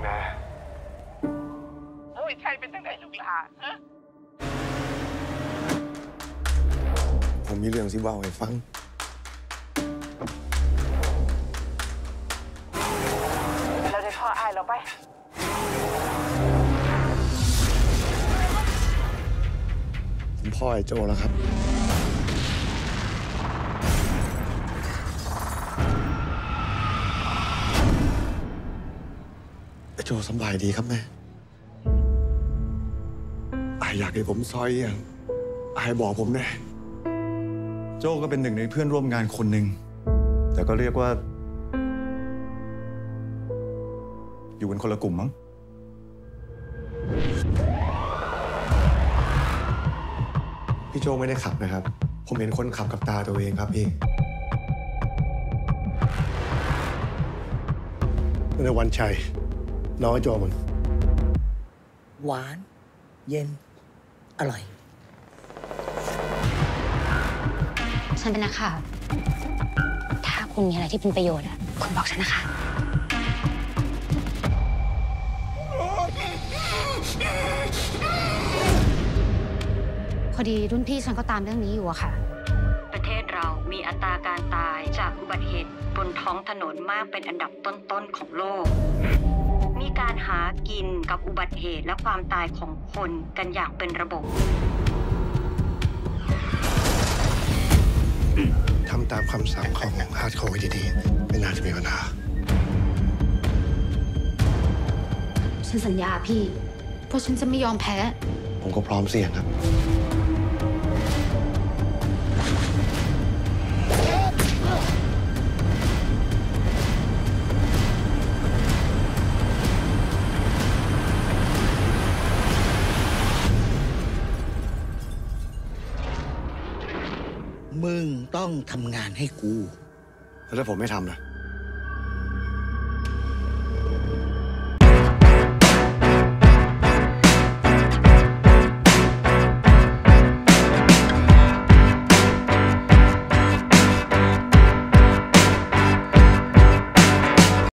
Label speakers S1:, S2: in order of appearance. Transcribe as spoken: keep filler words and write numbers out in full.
S1: นะโอ้ยใช่เป็นตั้งไหนลูกหลานฮะผมมีเรื่องสิว่าให้ฟังเราได้พ่ออายเราไปผมพ่อไอ้โจแล้วครับไอ้โจสบายดีครับแม่อายอยากให้ผมซอยอย่างอายบอกผมแน่
S2: โจ้ก็เป็นหนึ่งในเพื่อนร่วมงานคนหนึ่งแต่ก็เรียกว่าอยู่กันคนละกลุ่มมั้ง
S1: พี่โจไม่ได้ขับนะครับ ผมเห็นคนขับกับตาตัวเองครับพี่ในวันชัยน้องไอ้โจมัน
S3: หวาน เย็น อร่อย
S4: ฉันเป็นนักข่าวถ้าคุณมีอะไรที่เป็นประโยชน์อ่ะคุณบอกฉันนะคะพอดีรุ่นพี่ฉันก็ตามเรื่องนี้อยู่อะค่ะ
S5: ประเทศเรามีอัตราการตายจากอุบัติเหตุบนท้องถนนมากเป็นอันดับต้นๆของโลกมีการหากินกับอุบัติเหตุและความตายของคนกันอย่างเป็นระบบ
S1: ทำตามคำสั่งของฮาร์ดโคร์ดีๆไม่น่าจะมีปัญหา
S4: ฉันสัญญาพี่เพราะฉันจะไม่ยอมแพ้
S1: ผมก็พร้อมเสี่ยงครับ
S3: มึงต้องทำงานให้กู
S1: แล้วถ้าผมไม่ทำล่ะ